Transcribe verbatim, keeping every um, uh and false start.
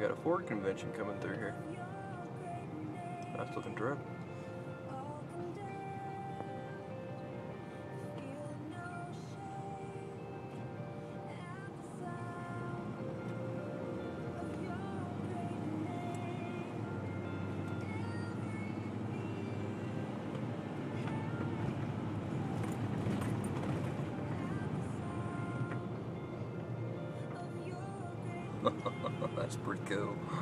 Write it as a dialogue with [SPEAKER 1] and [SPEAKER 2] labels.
[SPEAKER 1] got a Ford convention coming through here. Nice looking truck. That's pretty cool.